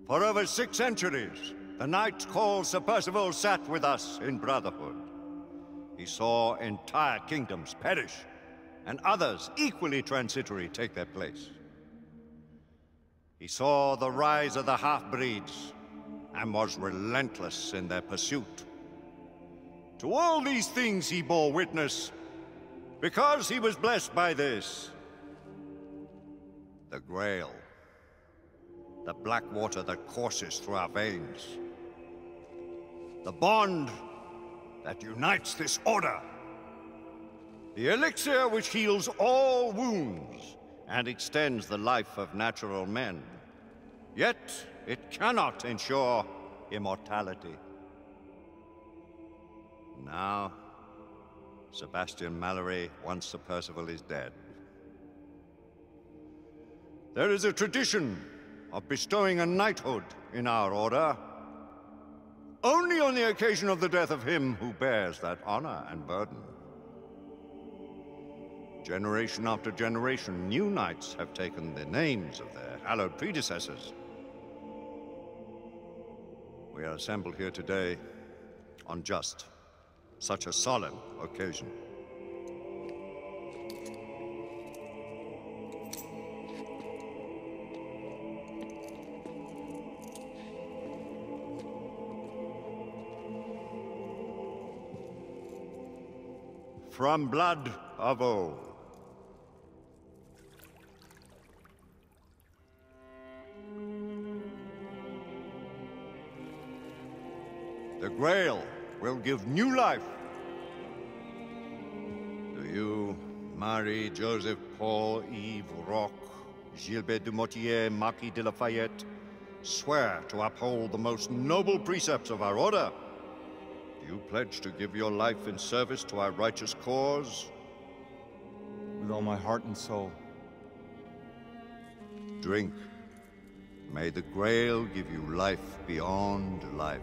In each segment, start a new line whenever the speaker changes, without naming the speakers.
For over 6 centuries, the knight called Sir Percival sat with us in brotherhood. He saw entire kingdoms perish, and others equally transitory take their place. He saw the rise of the half-breeds, and was relentless in their pursuit. To all these things he bore witness, because he was blessed by this. The Grail. The black water that courses through our veins. The bond that unites this order. The elixir which heals all wounds and extends the life of natural men. Yet, it cannot ensure immortality. Now, Sebastian Mallory, once Sir Percival, is dead. There is a tradition of bestowing a knighthood in our order, only on the occasion of the death of him who bears that honor and burden. Generation after generation, new knights have taken the names of their hallowed predecessors. We are assembled here today on just such a solemn occasion. From blood of old. The Grail will give new life to you, Marie, Joseph, Paul, Yves, Roch, Gilbert de Mortier, Marquis de Lafayette. Swear to uphold the most noble precepts of our order. Do you pledge to give your life in service to our righteous cause?
With all my heart and soul.
Drink. May the Grail give you life beyond life.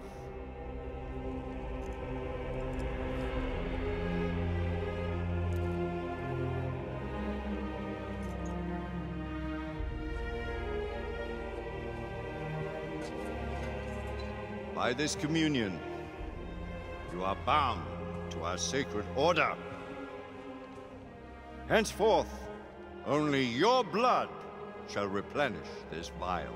By this communion, you are bound to our sacred order. Henceforth, only your blood shall replenish this vial.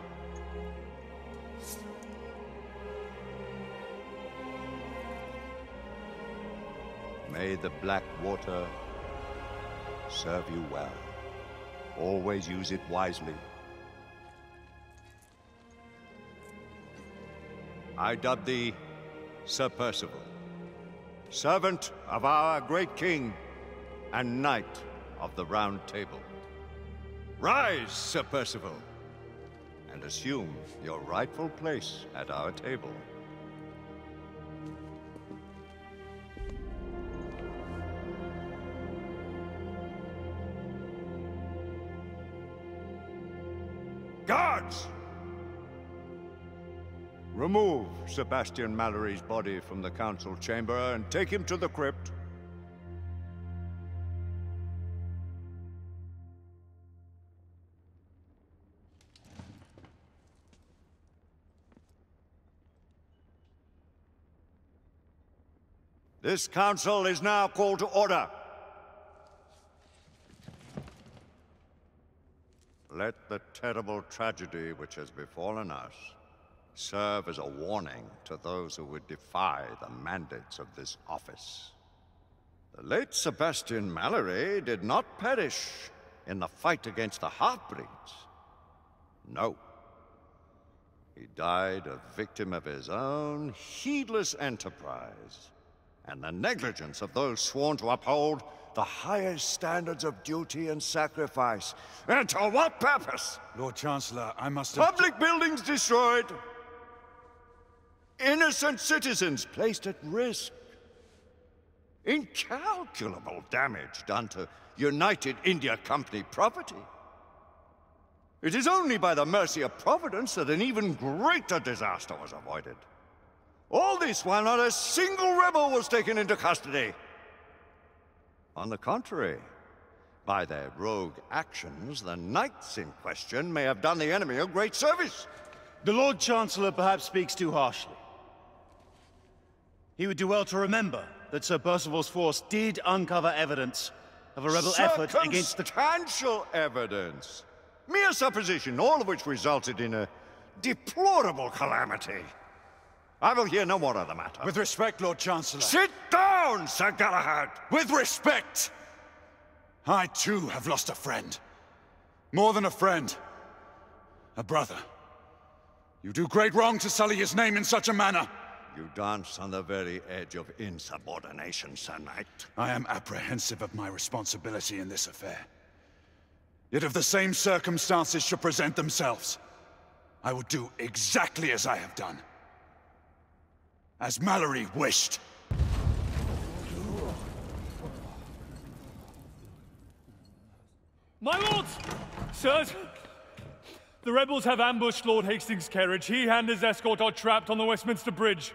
May the black water serve you well. Always use it wisely. I dub thee Sir Percival, servant of our great king and knight of the Round Table. Rise, Sir Percival, and assume your rightful place at our table. Guards! Remove Sebastian Mallory's body from the council chamber and take him to the crypt. This council is now called to order. Let the terrible tragedy which has befallen us serve as a warning to those who would defy the mandates of this office. The late Sebastian Mallory did not perish in the fight against the half-breeds. No. He died a victim of his own heedless enterprise and the negligence of those sworn to uphold the highest standards of duty and sacrifice. And to what purpose?
Lord Chancellor, I must have...
Public buildings destroyed. Innocent citizens placed at risk. Incalculable damage done to United India Company property. It is only by the mercy of Providence that an even greater disaster was avoided. All this while not a single rebel was taken into custody. On the contrary, by their rogue actions, the knights in question may have done the enemy a great service.
The Lord Chancellor perhaps speaks too harshly. He would do well to remember that Sir Percival's force did uncover evidence of a rebel effort against the...
Circumstantial evidence. Mere supposition, all of which resulted in a deplorable calamity. I will hear no more of the matter.
With respect, Lord Chancellor.
Sit down, Sir Galahad!
With respect! I, too, have lost a friend. More than a friend. A brother. You do great wrong to sully his name in such a manner.
You dance on the very edge of insubordination, Sir Knight.
I am apprehensive of my responsibility in this affair. Yet if the same circumstances should present themselves, I would do exactly as I have done. As Mallory wished.
My lords! Sirs! The rebels have ambushed Lord Hastings' carriage. He and his escort are trapped on the Westminster Bridge.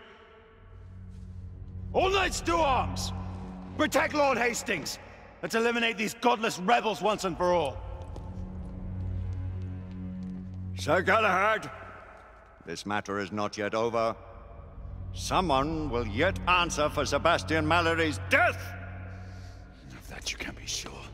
All knights to arms! Protect Lord Hastings! Let's eliminate these godless rebels once and for all.
Sir Galahad, this matter is not yet over. Someone will yet answer for Sebastian Mallory's death!
Of that you can be sure.